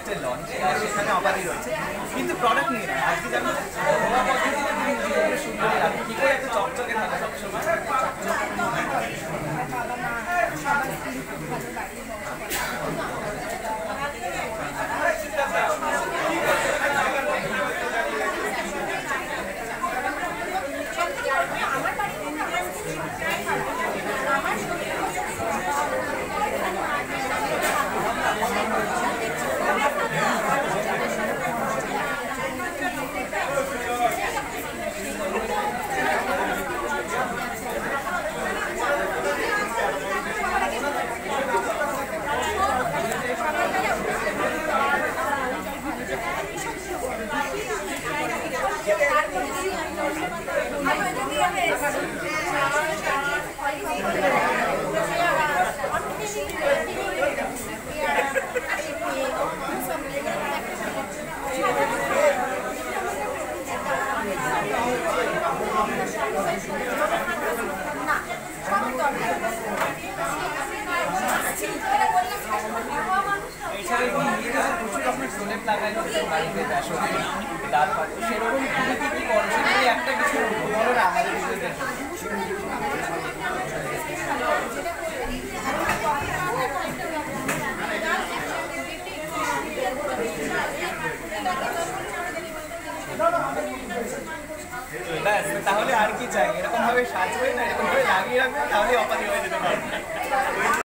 প্রোডাক্টের লঞ্চ, সেখানে অবাধই রয়েছে, কিন্তু প্রোডাক্ট নিয়ে না। আজকে যেমন সুন্দরী লাগে, কী করে একটা চকচকে থাকে সবসময়। তাহলে আর কি চাই, এরকম ভাবে সাজবে না, এরকম ভাবে লাগিয়ে রাখবে, তাহলে অপাধি হয়ে যেতে পারবে।